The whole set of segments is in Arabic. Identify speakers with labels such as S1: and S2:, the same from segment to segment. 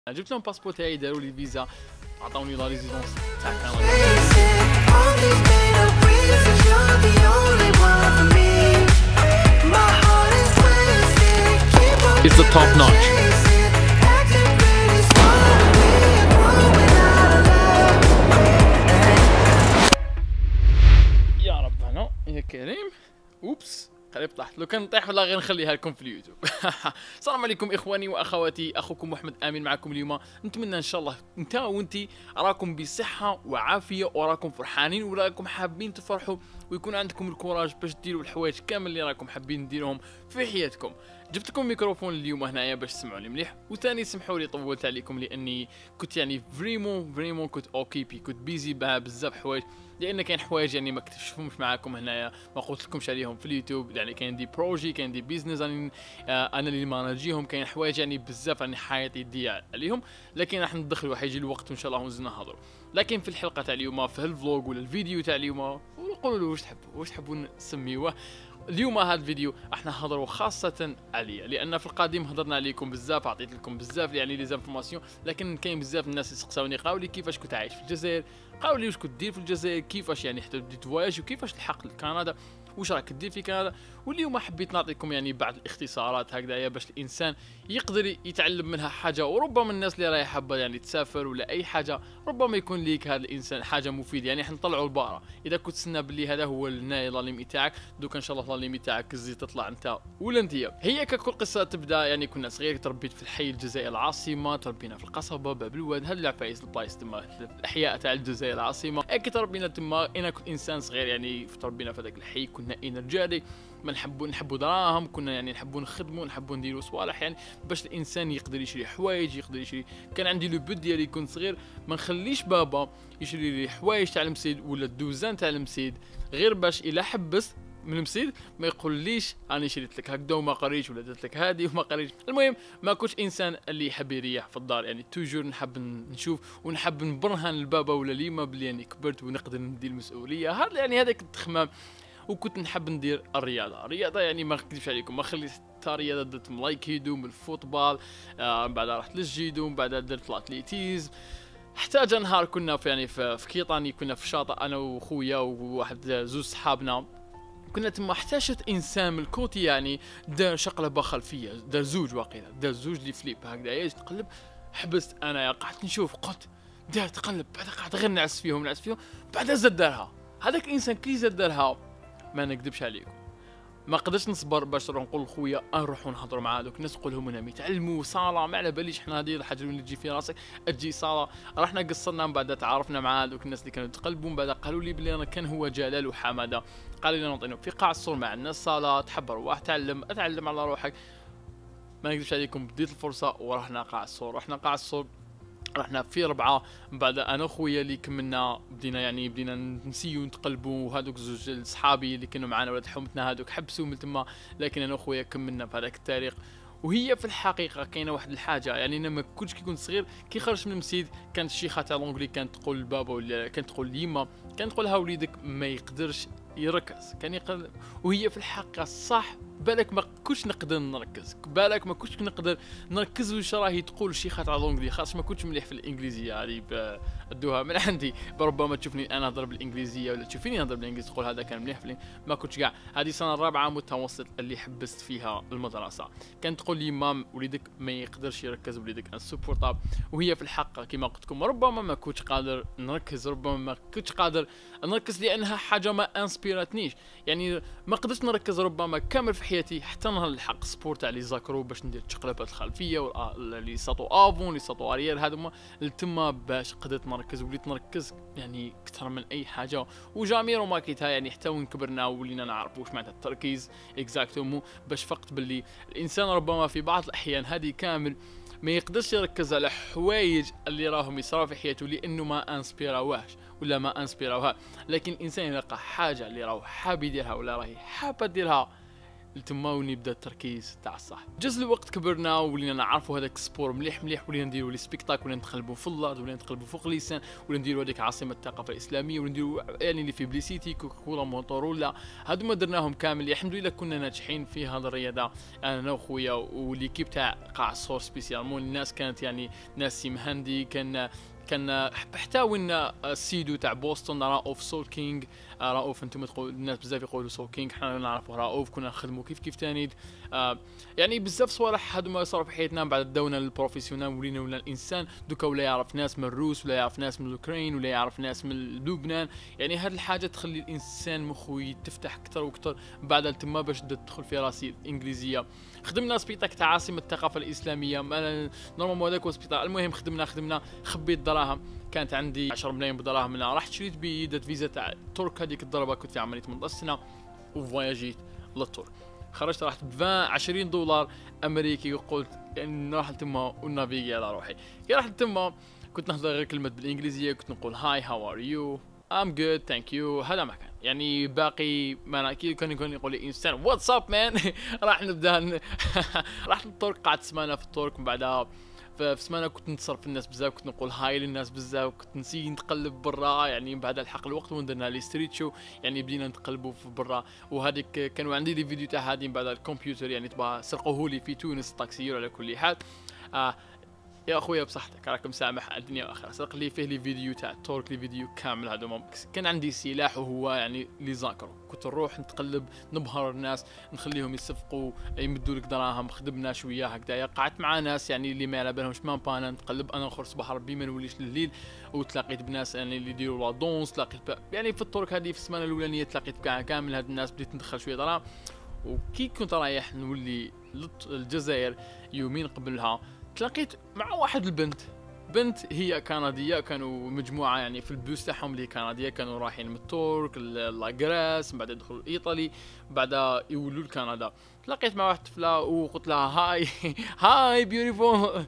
S1: جبت لهم باسبور تاعي، داروا لي فيزا، عطاوني لا ريزيدونس تاع كندا. It's the top notch. يا ربنا يا كريم. اوبس قريب طحت. لو كان نطيح والله غير نخليها لكم في اليوتيوب. السلام عليكم اخواني واخواتي، اخوكم محمد امين معكم اليوم. نتمنى ان شاء الله انت وانتي راكم بصحه وعافيه وراكم فرحانين وراكم حابين تفرحوا ويكون عندكم الكوراج باش ديروا الحوايج كامل اللي راكم حابين ديروهم في حياتكم. جبت لكم ميكروفون اليوم هنايا باش تسمعوني مليح، وثاني سمحوا لي طولت عليكم لاني كنت يعني فريمون كنت اوكيبي، كنت بيزي بزاف حوايج، لان كاين حوايج يعني ما اكتشفهمش معاكم هنايا، ما قلت لكمش عليهم في اليوتيوب. يعني كاين دي بروجي، كاين دي بيزنس انا اللي مانجيهم، كاين حوايج يعني بزاف راني حياتي يدي عليهم، لكن راح ندخلوا حيجي الوقت وان شاء الله ونزل نهضروا. لكن في الحلقه تاع اليوم، في هالفلوج ولا الفيديو تاع اليوم، وقولوا له واش تحبوا نسميوه. اليوم هذا الفيديو راح نهضروا خاصة عليا، لان في القديم هضرنا عليكم بزاف، عطيت لكم بزاف يعني لي زانفورماسيون، لكن كاين بزاف الناس يسقساوني قالوا لي كيفاش كنت عايش في الجزائر، قالوا لي واش كنت دير في الجزائر، كيفاش يعني حتى بديت فواياج، وكيفاش لحقت لكندا، واش راك دير في كندا. واليوم حبيت نعطيكم يعني بعض الاختصارات هكذايا باش الانسان يقدر يتعلم منها حاجه، وربما الناس اللي راهي حابه يعني تسافر ولا اي حاجه، ربما يكون ليك هذا الانسان حاجه مفيده. يعني حنطلعوا البارة، اذا كنت تسنى باللي هذا هو النهايه لا ليميت تاعك، دوك ان شاء الله لا ليميت تاعك تزيد تطلع انت ولا انتيا. هي ككل قصه تبدا يعني كنا صغير، تربيت في الحي الجزائر العاصمه، تربينا في القصبه باب الواد، هاد العفايس البلايص تما الاحياء تاع الجزائر العاصمه. كي تربينا تما، انا كنت انسان صغير يعني تربينا في هذاك الحي، كنا رجالي ما نحبوا دراهم، كنا يعني نحبوا نخدموا، نحبوا نديروا صوالح يعني باش الانسان يقدر يشري حوايج، يقدر يشري. كان عندي لو بوت ديالي كنت صغير، ما نخليش بابا يشري لي حوايج تاع المسيد ولا الدوزان تاع المسيد، غير باش الا حبس من المسيد ما يقوليش انا شريت لك هكذا وما قريتش، ولا درت لك هذه وما قريتش. المهم ما كنتش انسان اللي يحب يريح في الدار، يعني توجور نحب نشوف ونحب نبرهن لبابا ولا ليما بلي يعني كبرت ونقدر ندير المسؤوليه. هذا يعني هذاك التخمام. وكنت نحب ندير الرياضه يعني ما نكذبش عليكم، ما خليت حتى رياضه، درت ملايكيدو من الفوتبال، من بعد رحت للجيدو، من بعد درت الاتليتيز. حتى جا نهار كنا في يعني في كيطاني، كنا في الشاطئ انا وخويا وواحد زوج صحابنا، كنا تما حتى شت انسان من الكوتي يعني دار شقلبه خلفيه، دار زوج واقيلا، دار زوج لي فليب هكذا تقلب. حبست انا قعدت نشوف، قلت دار تقلب، بعد قعدت غير نعس فيهم بعد زاد دارها. هذاك الانسان كي زاد دارها ما نكذبش عليكم، ما قدرتش نصبر باش نروح نقول لخويا نروحوا نهضروا مع هذوك الناس، نقول لهم انهم يتعلموا صاله، ما على باليش حنا هذه الحاجه اللي تجي في راسك تجي صاله. رحنا قصرنا، من بعد تعرفنا مع هذوك الناس اللي كانوا يتقلبوا، من بعد قالوا لي بلي انا كان هو جلال وحماده، قالوا لي نعطيهم في قاع الصور مع الناس صاله، تحب روح اتعلم على روحك. ما نكذبش عليكم، بديت الفرصه ورحنا قاع الصور. رحنا في 4، من بعد انا وخويا اللي كملنا بدينا نسيو نتقلبوا، وهذوك زوج صحابي اللي كانوا معنا ولاد حومتنا هذوك حبسوا من تما، لكن انا وخويا كملنا في هذاك التاريخ. وهي في الحقيقه كاينه واحد الحاجه، يعني انا ما كنتش كي كنت صغير كي خرجت من المسجد كانت الشيخه تاع لونجلي كانت تقول لبابا ولا كانت تقول ليما، كانت تقول لها وليدك ما يقدرش يركز، كان يقدر. وهي في الحقيقه صح، بالك ما كنتش نقدر نركز، بالك ما كنتش نقدر نركز واش راهي تقول الشيخه تاع لونجلي، خاص ما كنتش مليح في الانجليزيه يعني ادوها من عندي. ربما تشوفني انا نهضر بالانجليزيه ولا تشوفيني نهضر بالانجليزيه تقول هذا كان مليح ما كنتش كاع. هذه السنه الرابعه متوسط اللي حبست فيها المدرسه، كانت تقول لي مام وليدك ما يقدرش يركز، وليدك انسبورتاب. وهي في الحق كما قلت لكم، ربما ما كنتش قادر نركز، ربما ما كنتش قادر نركز لانها حاجه ما انسبيراتنيش، يعني ما قدرتش نركز ربما كامل في حياتي حتى نهار الحق سبور تاع لي زاكرو باش ندير التقلبات الخلفيه لي ساطو افون لي ساطو اريير، هذوما تما باش قدرت نركز، وليت نركز يعني اكثر من اي حاجه. وجامي روماكيتها يعني حتى وين كبرنا ولينا نعرف واش معناتها التركيز اكزاكتومو، باش فقت باللي الانسان ربما في بعض الاحيان هذه كامل ما يقدرش يركز على حوايج اللي راهم يصراو في حياته لانه ما انسبيراوهاش ولا ما انسبيراوها. لكن الانسان يلقى حاجه اللي راهو حاب يديرها ولا راهي حابه ديرها، لتما يبدا التركيز تاع الصح. جز الوقت كبرنا ولينا نعرفوا هذاك السبور مليح مليح، ولينا نديروا لي سبيكتاكل، ولينا نتقلبوا في الارض، ولينا نتقلبوا فوق اللسان، ولينا نديروا هذيك عاصمه الثقافه الاسلاميه، ونديروا يعني اللي في بليسيتي كوكاكولا موتورولا. هادو ما درناهم كامل، الحمد لله كنا ناجحين في هذه الرياضه انا وخويا وليكيب تاع قاع الصور سبيسيالمون. الناس كانت يعني ناس مهندي، كان حتى وين السيدو تاع بوسطن راؤوف سول كينج. راؤوف انتم تقول الناس بزاف يقولوا سول كينج، حنا نعرفوا راؤوف، كنا نخدموا كيف تاني. يعني بزاف صوالح هادو ما صاروا في حياتنا. بعد دونا للبروفيسيونال ولا الانسان دوكا، ولا يعرف ناس من الروس، ولا يعرف ناس من الاوكران، ولا يعرف ناس من لبنان. يعني هاد الحاجه تخلي الانسان مخه يتفتح اكثر واكثر بعد تما باش تدخل في راسي الانجليزيه. خدمنا سبيطاك تاع عاصمه الثقافه الاسلاميه، نورمالمون هذاك هو سبيطار. المهم خدمنا خبيت دراهم، كانت عندي 10 ملايين بدراهم منها، رحت شريت بيدة فيزا تاع ترك. هذيك الضربه كنت في عمري 18 سنه وفواياجيت للترك. خرجت رحت ب 20 دولار امريكي، وقلت يعني نروح لتما ونافيغي على روحي. كي رحت لتما كنت نهضر غير كلمه بالانجليزيه، كنت نقول هاي هاو ار يو، ام جود ثانك يو. هذا ما كان يعني باقي ما انا كي كان يقول لي انسان واتس اب مان. راح نبدا رحت للترك، قعدت سمانه في الترك. من بعدها في سمانه كنت نتصرف الناس بزاف، كنت نقول هاي للناس بزاف، كنت نسي نتقلب برا. يعني بعد الحق الوقت وندرنا لي ستريت شو، يعني بدينا نتقلبوا في برا. وهذيك كانوا عندي لي فيديو تاع هادي بعد الكمبيوتر، يعني تبغى سرقوه لي في تونس طاكسيور. على كل حال يا اخويا بصحتك راكم سامح الدنيا واخره، سرق لي فيه لي فيديو تاع التورك، لي فيديو كامل. هذا كان عندي سلاح وهو يعني لي زاكرو. كنت نروح نتقلب نبهر الناس، نخليهم يصفقوا يمدوا لك دراهم. خدمنا شويه هكذايا، قعدت مع ناس يعني اللي ما على بالهمش ما بانا نتقلب انا اخر صباح ربي ما نوليش لليل. وتلاقيت بناس يعني اللي يديروا لا دونس، تلاقيت يعني في التورك هذه في السمانه الاولانيه تلاقيت كامل هاد الناس، بديت ندخل شويه دراهم. وكي كنت رايح نولي للجزائر يومين قبلها تلاقيت مع واحد بنت هي كندية، كانوا مجموعة يعني في البوس تاعهم اللي كندية، كانوا رايحين من الترك لاغراس، من بعد يدخلوا ايطالي، بعد يولوا لكندا. تلاقيت مع واحد طفلة وقلت لها هاي هاي بيوتيفول.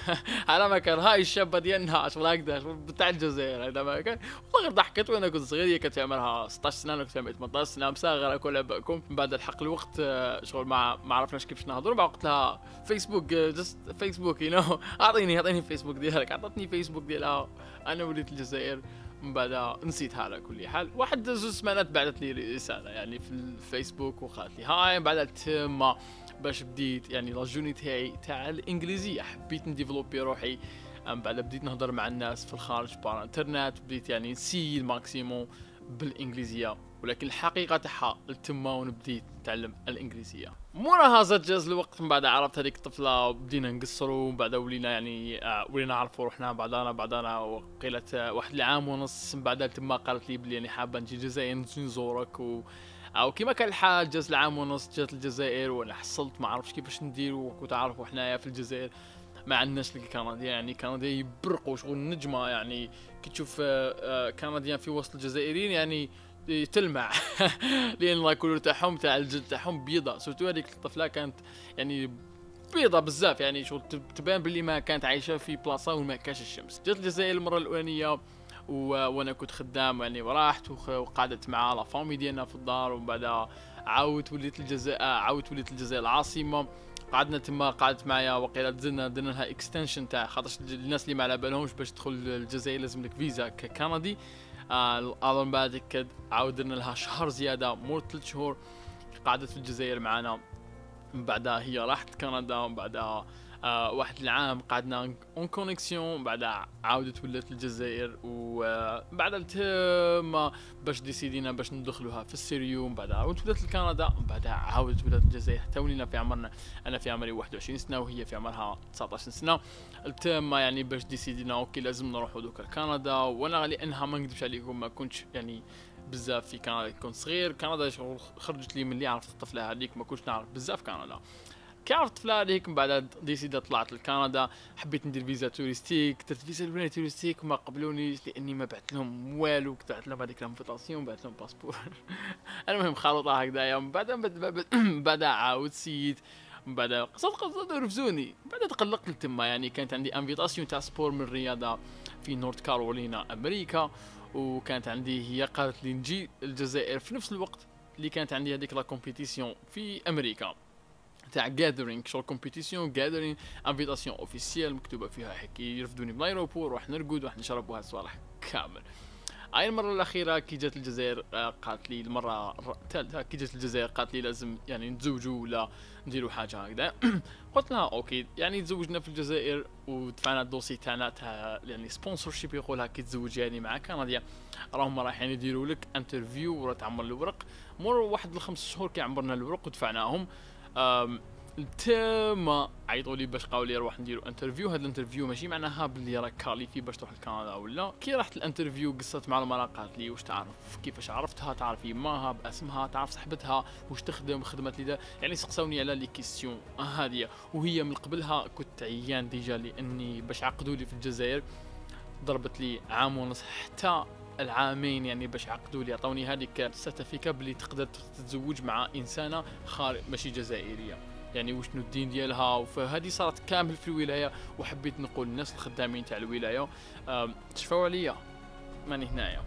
S1: على ما كان هاي الشابة ديالنا شغل هكذا بتاع الجزائر. هذا ما كان والله غير ضحكت وانا كنت صغير. هي كانت عمرها 16 سنة، انا كنت عمري 18 سنة، مصغرة كل باكم. من بعد الحق الوقت شغل ما عرفناش كيفاش نهضروا. بعد قلت لها فيسبوك جست فيسبوك اعطيني فيسبوك ديالك. عطتني فيسبوك ديالها، انا وليت الجزائر. من بعد نسيتها على كل حال. واحد زوج سمانات بعثت لي رساله يعني في الفيسبوك وقالت لي هاي. بعد تما باش بديت يعني لاجوني تاع الانجليزيه، حبيت نديفلوبي روحي. من بعد بديت نهضر مع الناس في الخارج بار انترنت، بديت يعني نسي الماكسيموم بالانجليزيه. ولكن الحقيقه تاعها تما ونبديت نتعلم الانجليزيه. مورا هذا جاز الوقت، من بعد عرفت هذيك الطفله بدينا نقصروا. من بعد ولينا يعني ولينا نعرفوا روحنا بعضنا وقيلت واحد العام ونص. من بعد تما قالت لي بلي يعني حابه نجي الجزائر نزورك او كيما كان الحال. جاز العام ونص جات الجزائر وانا حصلت ما عرفتش كيفاش ندير. وكنت عارفوا حنايا في الجزائر ما عندناش الكنديين، يعني كنديين يبرقوا شغل نجمه. يعني كي تشوف كنديين في وسط الجزائريين يعني تلمع. لان الكولور تاعهم تاع الجلد تاعهم بيضاء. سورتو هذيك الطفله كانت يعني بيضاء بزاف، يعني شغل تبان باللي ما كانت عايشه في بلاصه وما كاش الشمس. جات الجزائر المره الاولانيه وانا كنت خدام يعني، ورحت وقعدت مع لا فامي ديالنا في الدار. ومن بعد عاودت وليت الجزائر العاصمه. قعدنا تما، قعدت معايا وقيله درنا لها اكستنشن تاع خاطرش الناس اللي ما على بالهمش باش تدخل الجزائر لازم لك فيزا كندي. من بعد عاودنا لها شهر زياده، مور 3 شهور قعدت في الجزائر معنا. من بعدها هي راحت كندا. من بعدها واحد العام قعدنا اون كونيكسيون. بعدها عاودت ولات الجزائر. وبعد تما باش ديسيدينا باش ندخلوها في السيريو. من بعدها عاودت ولات لكندا. من بعدها عاودت ولات الجزائر حتى ولينا في عمرنا، انا في عمري 21 سنه وهي في عمرها 19 سنه. تما يعني باش ديسيدينا اوكي لازم نروحوا دوكا لكندا. وانا لانها ما نكذبش عليكم ما كنتش يعني بزاف في كندا، كنت صغير. كندا خرجت لي من اللي عرفت الطفله هذيك، ما كنتش نعرف بزاف كندا. كي عرفت الطفله هذيك من بعد ديسيدا طلعت لكندا. حبيت ندير فيزا توريستيك، درت فيزا الاولى توريستيك وما قبلونيش لاني ما بعثت لهم والو. كنت بعثت لهم هذيك الانفيتاسيون، بعثت لهم باسبور. المهم خلطه هكذايا. من بعد عاود سيت. من بعد صدق رفزوني. بعد تقلقت تما، يعني كانت عندي انفيتاسيون تاع سبور من الرياضه في نورث كارولينا امريكا. وكانت عندي هي قالت لي نجي الجزائر في نفس الوقت اللي كانت عندي هذيك لا كومبيتيسيون في امريكا تاع جاذرينغ، شغل كومبيتيسيون جاذرينغ انفيتاسيون اوفيسيال مكتوبه فيها هيك يرفدوني بالايروبور، واحد نرقد واحد نشرب وهاد الصوالح كامل. هاي المره الاخيره كي جات الجزائر قالت لي المره الثالثه كي جات الجزائر قالت لي لازم يعني نتزوجوا ولا نديروا حاجه هكذا. قلت لها اوكي، يعني تزوجنا في الجزائر ودفعنا الدوسي تاعنا تاع يعني سبونسورشيب يقولها كي تزوج يعني مع كنديا، راهم رايحين يديروا لك انترفيو وراه تعمر الورق. مر واحد الخمس شهور كي عمرنا الورق ودفعناهم، تما عيطوا لي باش قالوا لي روح نديروا انترفيو. هذا الانترفيو ماشي معناها باللي راك كاليفي باش تروح لكندا ولا. كي رحت الانترفيو قصت مع المراه قالت لي واش تعرف، كيفاش عرفتها، تعرف يماها باسمها، تعرف صاحبتها، واش تخدم، خدمت لي يعني سقساوني على لي كيسيون هذه. وهي من قبلها كنت عيان ديجا لاني باش عقدوا لي في الجزائر ضربت لي عام ونص حتى العامين يعني باش عقدوا لي عطوني هذيك السيرتيفيكا بلي تقدر تتزوج مع انسانه خارج ماشي جزائريه، يعني وشنو الدين ديالها. فهذه صارت كامل في الولايه. وحبيت نقول للناس الخدامين تاع الولايه تشفاو عليا ماني هنايا.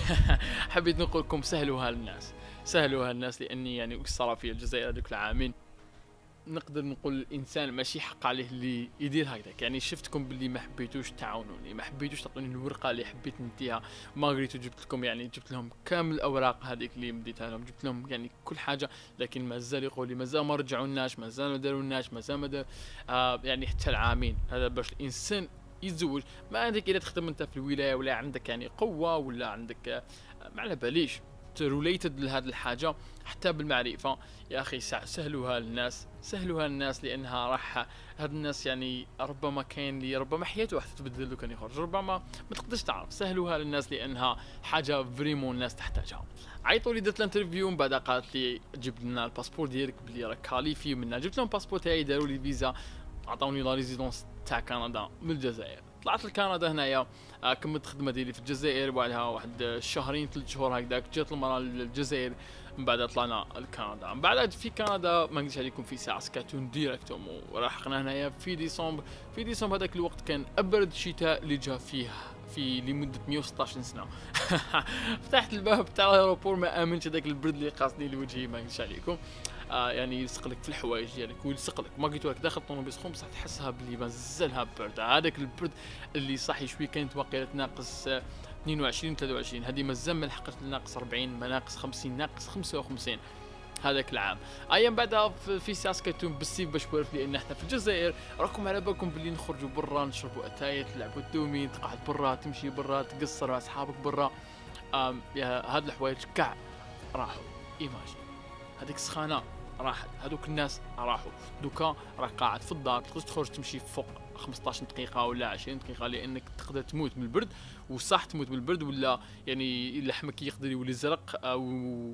S1: حبيت نقول لكم سهلوها للناس، سهلوها للناس، لاني يعني وش صار في الجزائر هذوك العامين نقدر نقول الانسان ماشي حق عليه اللي يدير هكذاك. يعني شفتكم باللي ما حبيتوش تعاونوني، ما حبيتوش تعطوني الورقه اللي حبيت نديها، ما قريتو جبت لكم يعني جبت لهم كامل الاوراق هذيك اللي مديتها لهم، جبت لهم يعني كل حاجه، لكن مازال يقول لي مازال ما رجعوناش، مازال ما داروناش، مازال ما دار يعني حتى العامين. هذا باش الانسان يتزوج. ما عندك اذا تخدم انت في الولايه ولا عندك يعني قوه ولا عندك ما على باليش ريليتد لهذه الحاجه حتى بالمعرفه. يا اخي سهلوها للناس، سهلوها للناس، لانها راح هاد الناس يعني ربما كاين لي ربما حياته واحد تتبدل لو كان يخرج، ربما ما تقدرش تعرف. سهلوها للناس لانها حاجه فريمون الناس تحتاجها. عيطوا لي درت الانترفيو من بعد قالت لي جيب لنا الباسبور ديالك بلي راك كاليفي منها. جبت لهم الباسبور تاعي، داروا لي فيزا، عطاوني لا ريزيدونس تاع كندا من الجزائر. طلعت لكندا هنايا، كملت الخدمه ديالي في الجزائر. بعدها واحد شهرين 3 شهور هكذاك جات المراه للجزائر، من بعد طلعنا لكندا. من بعد في كندا ما نقدرش عليكم في ساعه سكاتون ديريكتوم وراحقنا هنايا في ديسمبر. في ديسمبر هذاك الوقت كان ابرد شتاء اللي جا فيه في لمده 116 سنه. فتحت الباب تاع الايروبور ما امنتش هذاك البرد اللي قاصني لوجهي، ما نقدرش عليكم. يعني يلصق لك في الحوايج ديالك ويلصق لك، ما قلت لك داخل الطوموبيل سخون بصح تحسها بلي مازالها برد. هذاك البرد اللي صحي شوي كانت واقيلا ناقص 22 23، هذه مازال ما لحقت ناقص 40، ما ناقص 50، ناقص 55 هذاك العام. ايام بعدها في ساسكاتون بالسيف باش نعرف لان احنا في الجزائر راكم على بالكم باللي نخرجوا برا نشربوا اتاي، تلعبوا الدومين، تقعد برا، تمشي برا، تقصر مع اصحابك برا. هاد الحوايج كاع راحوا. ايماجين هذيك السخانه راحت، هذوك الناس راحوا. دوكا راك قاعد في الدار، تقدر تخرج تمشي فوق 15 دقيقه ولا 20 دقيقه لانك تقدر تموت من البرد. وصح تموت من البرد ولا يعني لحمك يقدر يولي زرق او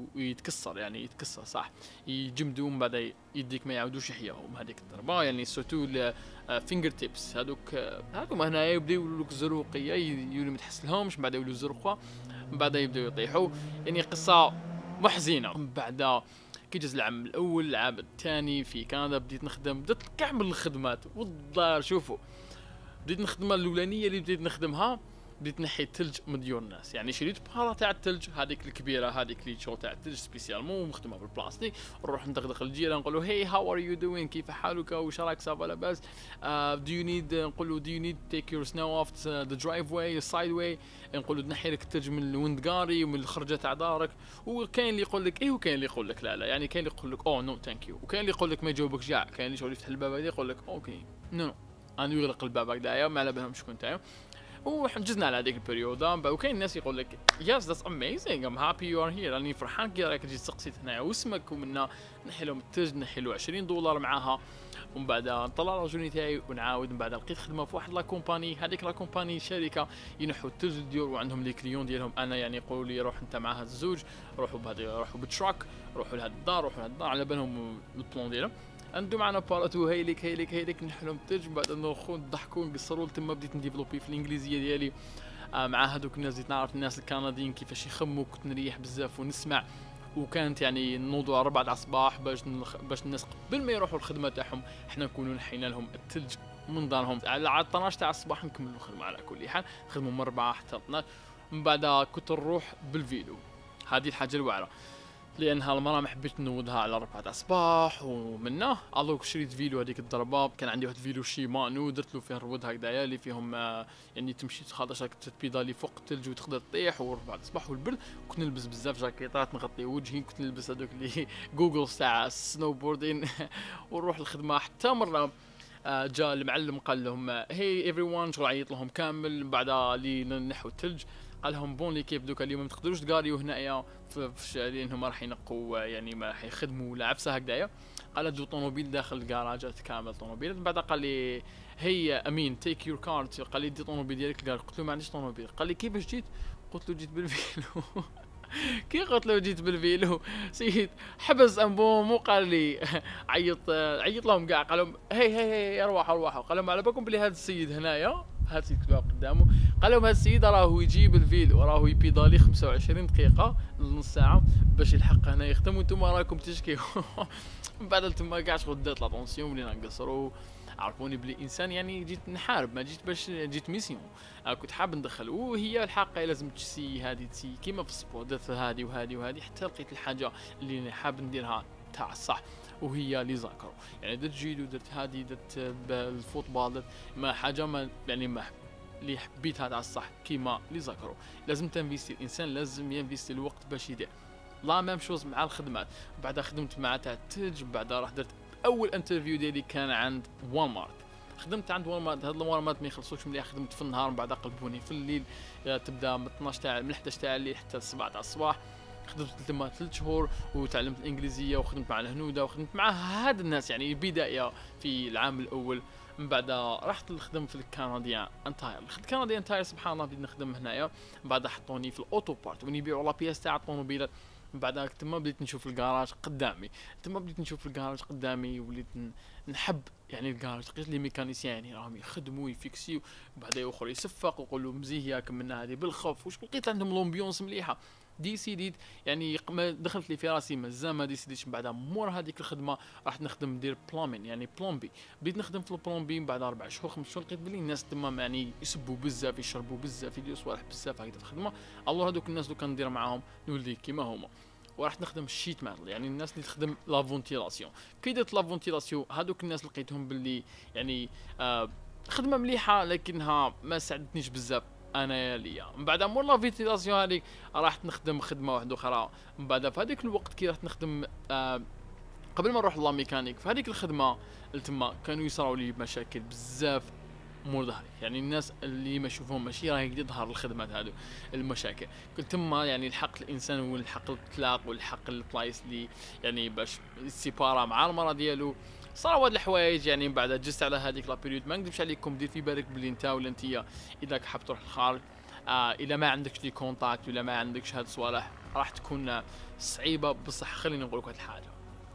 S1: يتكسر، يعني يتكسر صح، يجمدوا من بعد يديك ما يعاودوش يحياهم هذيك الضربه. يعني سورتو فينجر تيبس هذوما هنايا يبداو يولوا لك زروقيه، يولوا ما تحسلهمش، من بعد يولوا زرقه، من بعد يبداو يطيحوا. يعني قصه محزنه. من بعد كي جاز العام الاول العام الثاني في كندا بديت نخدم، بديت كامل الخدمات والدار. شوفوا بديت الخدمه الاولانيه اللي بديت نخدمها، بديت نحي الثلج من ديور الناس. يعني شريت بحاره تاع الثلج هذيك الكبيره، هذيك اللي شغل تاع الثلج سبيسيالمون مخدمه بالبلاستيك. نروح ندغدغ الجيران نقول له هي هاو ار يو دوين، كيف حالك، واش راك، صافا لاباس، دو يو نيد، نقول له دو يو نيد تيك يور سنو اوف ذا درايف واي السايد واي، نقول له نحي لك الثلج من الويندغاري ومن الخرجه تاع دارك. وكاين اللي يقول لك ايه، وكاين اللي يقول لك لا لا. يعني كاين اللي يقول لك اوه نو ثانك يو، وكاين اللي يقول لك ما يجاوبكش كاع. كاين اللي شغل يفتح الباب هذا يقول لك اوكي نو انا يغلق الباب هكذايا ما على بالهم شكون نتايا. وحجزنا على هذيك البريود. وكاين الناس يقول لك يس ذاتس اميزينغ ام هابي يو ار هير، راني فرحان كي راك تجي تسقسيت هنا واسمك، ومنا نحي لهم التلج، نحي له $20 معاها. ومن بعد نطلع لاجوني تاعي ونعاود. من بعد لقيت خدمه في واحد لا كومباني، هذيك لا كومباني شركه ينحوا التلج ديور، وعندهم لي كليون ديالهم. انا يعني يقولوا لي روح انت مع هاد الزوج، روحوا بهذه، روحوا بالتراك، روحوا لهاد الدار، روحوا لهاد الدار، على بالهم البلان ديالهم. عنده معنا باراتو هيليك هيليك هيليك نحلم التلج. من بعد نروحوا نضحكوا نقصروا. تما بديت نديفلوبي في الانجليزيه ديالي مع هذوك الناس. بديت نعرف الناس الكنديين كيفاش يخموا، كنت نريح بزاف ونسمع. وكانت يعني نوضوا 4 تاع الصباح باش الناس قبل ما يروحوا الخدمه تاعهم احنا نكونوا نحينا لهم الثلج من دارهم. على 12 تاع الصباح نكملوا الخدمه. على كل حال نخدموا من 4 حتى 12. من بعد كنت نروح بالفيديو، هذه الحاجه الواعره. لانها المراه ما حبيت نوضها على 4 تاع الصباح ومنه الوغ شريت فيلو هذيك الضربه. كان عندي واحد فيلو شيمانو درت له فيه الرود هكذايا اللي فيهم يعني تمشي خاطرش راك تبيدالي فوق الثلج وتقدر تطيح، و4 الصباح والبرد. كنت نلبس بزاف جاكيطات نغطي وجهي، كنت نلبس هذوك اللي جوجل تاع السنو بوردين ونروح الخدمه. حتى مره جا المعلم قال لهم هي ايفري وان، شغل عيط لهم كامل بعد اللي نحو الثلج. قال لهم بون ليكيب دوكا اليوم ما تقدروش تقاريو هنايا لانهم راح ينقوا يعني ما راح يخدموا ولا عفسه هكذايا. قال دو طوموبيل داخل الكراجات كامل طوموبيل. بعد قال لي هي امين تيك يور كارد، قال لي دي طوموبيل ديالك. قلت له ما عنديش طوموبيل. قال لي كيفاش جيت؟ قلت له جيت بالفيلو. كي قلت له جيت بالفيلو سيد حبس انبوم وقال لي عيط لهم كاع. قال لهم هي ارواحوا. قال لهم على بالكم بلي هذا السيد هنايا، هذا السيد كتبها قدامه، قال لهم هذا السيد راهو يجيب الفيلو، راهو يبيدالي 25 دقيقه لنص ساعه باش يلحق هنا يخدم، وانتم راكم تشكيو. من بعد تما كاع شغل دات لاتونسيون ولينا نقصروا. عرفوني بلي انسان يعني جيت نحارب، ما جيت باش جيت ميسيون. كنت حاب ندخل، وهي الحق لازم تسي هذه تسي كيما في السبور. درت هذه وهذه حتى لقيت الحاجه اللي حاب نديرها تاع الصح، وهي لي زاكرو. يعني درت جيدو، درت هذه، درت بالفوتبال، درت ما حاجه ما يعني ما اللي حبيتها تاع الصح كيما لي زاكرو. لازم تنفيستي، الانسان لازم ينفيستي الوقت باش يدير لا ميم شوز مع الخدمات. بعدها خدمت مع تاع التلج، بعدها رحت درت اول انترفيو ديالي كان عند والمارت. خدمت عند والمارت، هاد الوالمارت ما يخلصوش مليح. خدمت في النهار، بعد قلبوني في الليل. تبدا من 12 تاع من 11 تاع الليل حتى 7 تاع الصباح. خدمت تما 3 شهور وتعلمت الانجليزيه، وخدمت مع الهنوده، وخدمت مع هاد الناس يعني بدايه في العام الاول. من بعد رحت نخدم في الكنديان انتاير. الكنديان انتاير سبحان الله بديت نخدم هنايا. بعد حطوني في الاوتو بارت وين يبيعوا لا بياس تاع الطوموبيلات. من بعد تما بديت نشوف الكراج قدامي. وليت نحب يعني الكراج. لقيت لي ميكانيسيان يعني راهم يخدموا يفيكسيو، وبعد اخر يصفق ويقولوا مزيه كملنا هذه بالخف. واش لقيت عندهم لومبيونس مليحه. ديسيديت يعني دخلت لي في راسي مازال ما ديسيديتش. من بعد مور هذيك الخدمه رحت نخدم ندير بلومين يعني بلومبي. بديت نخدم في البلومبي. من بعد 4 شهور 5 شهور لقيت بلي الناس تما يعني يسبوا بزاف، يشربوا بزاف، يديروا صوالح بزاف هكذا في الخدمه. الله هذوك الناس لو كان ندير معاهم نولي كيما هما. ورحت نخدم الشيت ماتل، يعني الناس اللي تخدم لا فونتيلاسيون. كي درت لا فونتيلاسيون هذوك الناس لقيتهم باللي يعني خدمه مليحه لكنها ما ساعدتنيش بزاف انا ليا. من بعد مور لا فونتيلاسيون هذيك رحت نخدم خدمه واحده اخرى. من بعد في هذيك الوقت كي رحت نخدم قبل ما نروح لا ميكانيك، في هذيك الخدمه تما كانوا يصراو لي مشاكل بزاف مور ظهري. يعني الناس اللي ما يشوفهم ماشي راهي تظهر الخدمات هذو المشاكل. كنت تما يعني الحق الانسان والحق الاطلاق والحق البلايص اللي يعني باش السيبارا مع المراه ديالو. صاروا هاد الحوايج يعني. من بعد جست على هذيك لا بيريود ما نكذبش عليكم، دير في بالك بلي انت ولا انتيا اذا حاب تروح للخارج اذا ما عندكش لي كونتاكت ولا ما عندكش هاد الصوالح راح تكون صعيبه. بصح خليني نقول لك واحد الحاجه،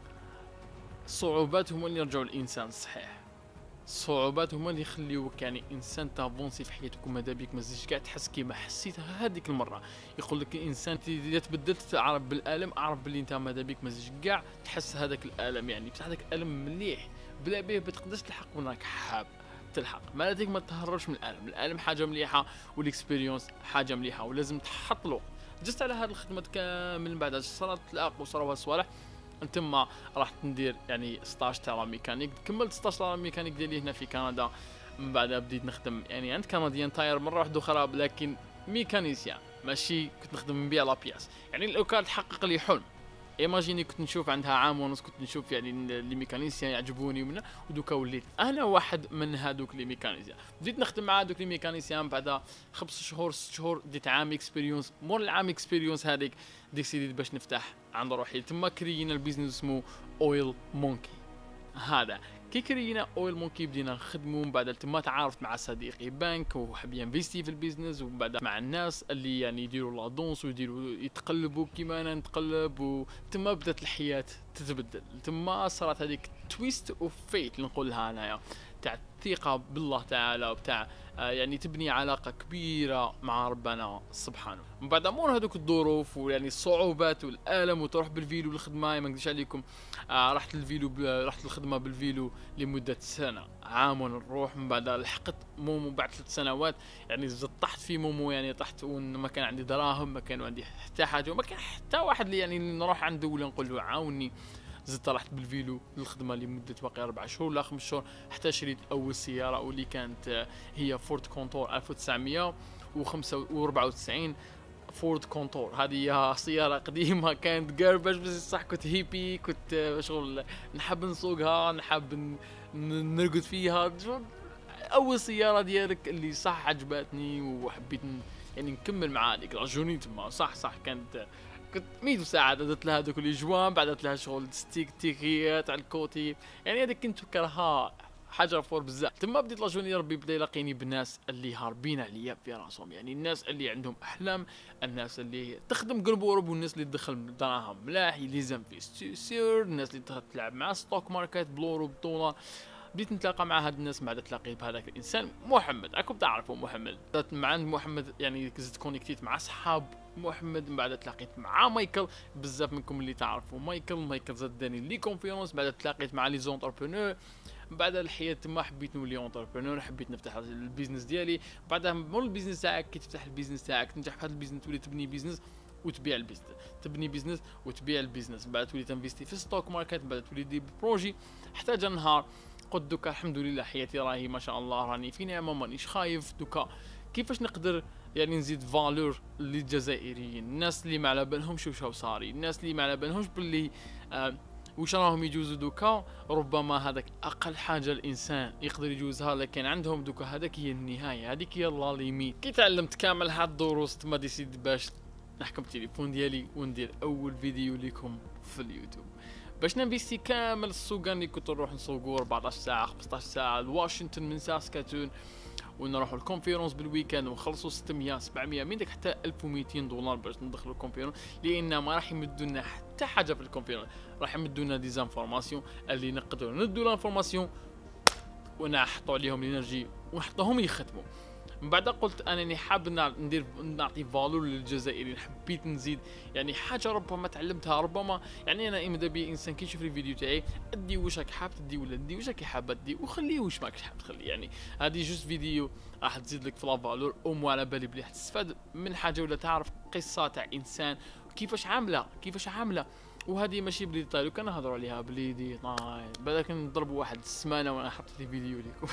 S1: الصعوبات هما اللي يرجعوا الانسان الصحيح. الصعوبات هما اللي يخليوك يعني انسان تافونسي في حياتك، وماذا بيك مازلتش كاع تحس كيما حسيت هذيك المره. يقول لك الانسان اذا تبدلت تعرف بالالم اعرف باللي انت ماذا بيك مازلتش كاع تحس هذاك الالم. يعني بصح هذاك الالم مليح، بلا به ما تقدرش تلحق وين راك حاب تلحق. مالتك ما تهربش من الالم. الالم حاجه مليحه والاكسبيريونس حاجه مليحه، ولازم تحط له. جست على هذه الخدمه كامل. من بعد صارت تلاق وصراو هالصوالح. تما رحت ندير يعني 16 تاع ميكانيك. كملت 16 تاع ميكانيك ديالي هنا في كندا. من بعد بديت نخدم يعني عند كنديان تاير مره واحده اخرى، لكن ميكانيسيان ماشي كنت نخدم نبيع لا بياس. يعني لو كان تحقق لي حلم ايماجيني كنت نشوف عندها عام ونص كنت نشوف يعني لي ميكانيسيان يعجبوني منها، ودوكا وليت انا واحد من هذوك لي ميكانيسيان. بديت نخدم مع هذوك لي ميكانيسيان. بعد 5 شهور 6 شهور ديت عام اكسبيريونس. مور العام اكسبيريونس هذيك ديسيديت باش نفتح عند روحي. تما كرينا البيزنس اسمه اويل مونكي. هذا كي كرينا اويل مونكي بدينا نخدمو. من بعد تما تعارفت مع صديقي بنك وحب ينفيستي في البيزنس، ومن بعد مع الناس اللي يعني يديروا لا دونس ويديروا يتقلبوا كيما انا نتقلب. وتما بدات الحياه تتبدل. تما صارت هذيك تويست اوف فيت اللي نقولها انايا. بتاع الثقه بالله تعالى وبتاع يعني تبني علاقه كبيره مع ربنا سبحانه. من بعد امور هذوك الظروف ويعني الصعوبات والالم وتروح بالفيلو للخدمه، ما نكذبش عليكم رحت الخدمه بالفيلو لمده سنه، عام ونروح. من بعد لحقت مومو بعد 3 سنوات، يعني طحت في مومو، يعني طحت وما كان عندي دراهم، ما كان عندي حتى حاجه، وما كان حتى واحد اللي يعني نروح عنده ولا نقول له عاوني. زدت رحت بالفيلو للخدمه لمده باقي 4 شهور ولا 5 شهور، حتى شريت اول سياره واللي كانت هي فورد كونتور 1994. فورد كونتور هذه سياره قديمه كانت جاربج، بس صح كنت هيبي، كنت شغل نحب نسوقها، نحب نرقد فيها. اول سياره ديالك اللي صح عجبتني وحبيت يعني نكمل مع هذيك رجوني تما. صح كنت ميت ساعة درت لها دوك لي جوان، بعد درت لها شغل تيكيات على الكوتي، يعني هذيك كنت فكرها حاجه فور بزاف. تما بديت لاجوني ربي بدا يلاقيني بناس اللي هاربين عليا في راسهم، يعني الناس اللي عندهم احلام، الناس اللي تخدم قلب ورب، والناس اللي تدخل دراهم ملاح يلزم في سير، الناس اللي تلعب مع ستوك ماركت بلورو بالدولار. بديت نتلاقى مع هاد الناس، بعد تلاقيت بهذاك الانسان محمد، راكم تعرفوا محمد. مع عند محمد يعني زدت كونيكتيت مع اصحاب محمد، من بعد تلاقيت مع مايكل، بزاف منكم اللي تعرفوا مايكل زادني لي كونفيرونس، بعد تلاقيت مع لي زونتربرونور. بعد الحياه تما حبيت نولي اونتربرونور، حبيت نفتح البيزنس ديالي. بعدها مول البيزنس تاعك كي تفتح البيزنس تاعك تنجح في هذا البيزنس، تولي تبني بيزنس وتبيع البيزنس، تبني بيزنس وتبيع البيزنس، بعد تولي تنفيستي في ستوك ماركت، بعد تولي دير بروجي، حتى جا نهار قلت دوكا الحمد لله حياتي راهي ما شاء الله، راني في نعمه، مانيش خايف. دوكا كيفاش نقدر يعني نزيد فالور للجزائريين، الناس اللي ما على بالهمش واش صاري، الناس اللي ما على بالهمش باللي واش راهم يجوزوا دوكا، ربما هذاك اقل حاجه الانسان يقدر يجوزها، لكن عندهم دوكا هذاك هي النهايه، هذيك هي لا ليميت. كي تعلمت كامل هاد الدروس تما ديسيد باش نحكم التليفون ديالي وندير اول فيديو لكم في اليوتيوب، باش ننفيستي كامل السوقان اللي كنت نروح نسوقو 14 ساعه 15 ساعه لواشنطن من ساسكاتون، ونروحوا الكونفيرونس بالويكاند ونخلصوا 600 700 من داك حتى 1200 دولار باش ندخلوا الكونفيرونس، لان ما راح يمدونا حتى حاجه في الكونفيرونس، راح يمدونا دي زانفورماسيون اللي نقدروا ندوا لانفورماسيون ونحطوا عليهم الانرجي ونحطوهم يخدموا. من بعد قلت انني حاب نعطي فالور للجزائريين، حبيت نزيد يعني حاجه ربما تعلمتها، ربما يعني انا ماذا بي انسان كيشوف الفيديو تاعي ادي واش راك حاب تدي ولا تدي واش راك حاب تدي، وخليه واش ماكش حاب تخلي، يعني هذه جوست فيديو راح تزيد لك في لا فالور، او على بالي بلي تستفاد من حاجه ولا تعرف قصه تاع انسان كيفاش عامله. وهذه ماشي بلي طايل وكان نهضروا عليها بلي دي طايل، بالك نضربوا واحد السمانه وانا حطيت فيديو لكم.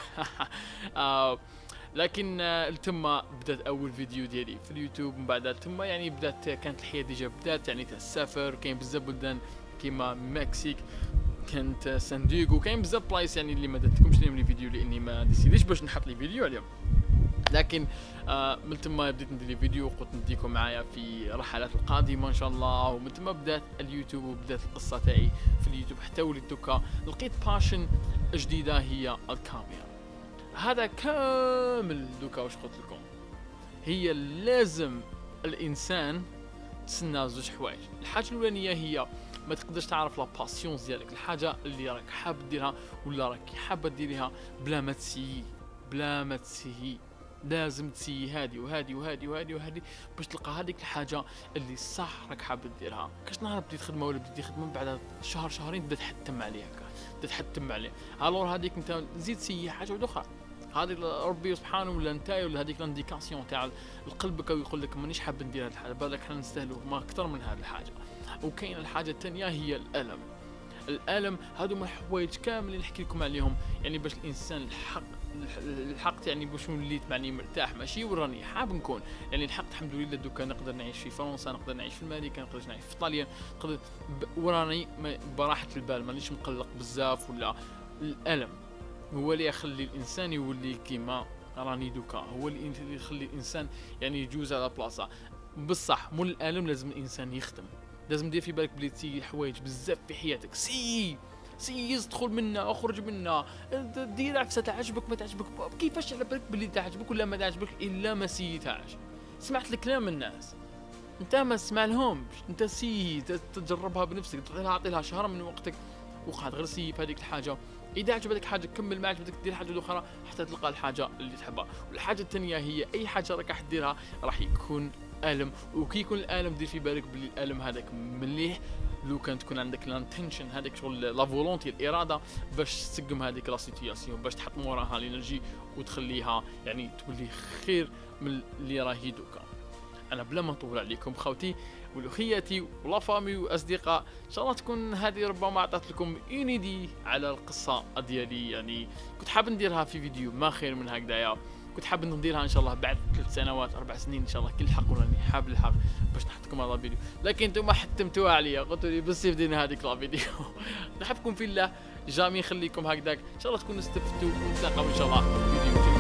S1: لكن تما بدات اول فيديو ديالي في اليوتيوب، من بعد تما يعني كانت الحياه ديجا بدات، يعني تسافر كاين بزاف بلدان كيما مكسيك، كانت سانديغو، كاين بزاف بلايص يعني اللي ما درتلكمش لهم لي فيديو لاني ما ديسيديش باش نحط لي فيديو عليهم. لكن من تما بديت ندير فيديو وقلت نديكم معايا في الرحلات القادمه ان شاء الله، ومن تما بدات اليوتيوب وبدات القصه تاعي في اليوتيوب، حتى وليت دوكا لقيت باشن جديده هي الكاميرا. هذا كامل دوكا واش قلت لكم، هي لازم الانسان تسنى زوج حوايج. الحاجه الاولانيه هي ما تقدرش تعرف لا باسيونس ديالك، الحاجه اللي راك حاب ديرها ولا راك حابه ديريها بلا ما تسيي، لازم تسيي هادي وهادي وهادي وهادي وهادي باش تلقى هذيك الحاجه اللي صح راك حاب ديرها. كاش نهار بديت خدمه ولا بديت خدمه من بعد شهر شهرين تبدا تحتم عليها، الور هذيك انت زيد سيي حاجه اخرى، هذه ربي سبحانه ولا نتايا ولا هذيك لانديكاسيون تاع القلب ويقول لك مانيش حاب ندير هذه الحاجه، بالك حنا نستاهلوا ما اكثر من هذه الحاجه. وكاين الحاجه الثانيه هي الالم. هادو ما الحوايج كامل اللي نحكي لكم عليهم، يعني باش الانسان الحق يعني باش وليت معني مرتاح، ماشي وراني حاب نكون، يعني الحق الحمد لله دوكا نقدر نعيش في فرنسا، نقدر نعيش في المالك، نقدر نعيش في ايطاليا، نقدر وراني براحه البال، مانيش مقلق بزاف. ولا الالم هو اللي يخلي الانسان يولي كيما راني دوكا، هو اللي يخلي الانسان يعني يجوز على بلاصه. بصح مول الالم لازم الانسان يخدم، لازم دير في بالك بلي تسيي حوايج بزاف في حياتك، سي تدخل منها اخرج منها، دير عفسه تعجبك ما تعجبك، كيفاش على بالك بلي تعجبك ولا ما تعجبك الا ما سيتهاش. سمعت الكلام الناس انت ما تسمع لهمش، انت سي تجربها بنفسك، تعطي لها شهر من وقتك وقعد غير سي في هذيك الحاجه اذا عجبتك حاجه كمل، ما عجبتك دير حاجه اخرى حتى تلقى الحاجه اللي تحبها. والحاجه الثانيه هي اي حاجه راك راح ديرها راح يكون الم، وكي يكون الالم دير في بالك بلي الالم هذاك مليح لو كان تكون عندك الانتنشن هذيك شغل لا فولونتي الاراده باش تسقم هذيك لا سيتوياسيون، باش تحط موراها الانرجي وتخليها يعني تولي خير من اللي راهي دوكا. انا بلا ما نطول عليكم خوتي ولوخياتي ولا فامي واصدقاء، ان شاء الله تكون هذه ربما عطات لكم اينيدي على القصه ديالي. يعني كنت حاب نديرها في فيديو ما خير من هكذايا، كنت حاب نديرها ان شاء الله بعد 3 سنوات 4 سنين ان شاء الله كل الحق وراني حاب الحق باش نحط لكم هذا الفيديو، لكن انتم حتمتوها عليا قلتوا لي بس دينا هذيك لا فيديو. نحبكم في الله، جامي نخليكم هكذاك ان شاء الله تكونوا استفدتوا، ونتلاقاو ان شاء الله في فيديو جديد.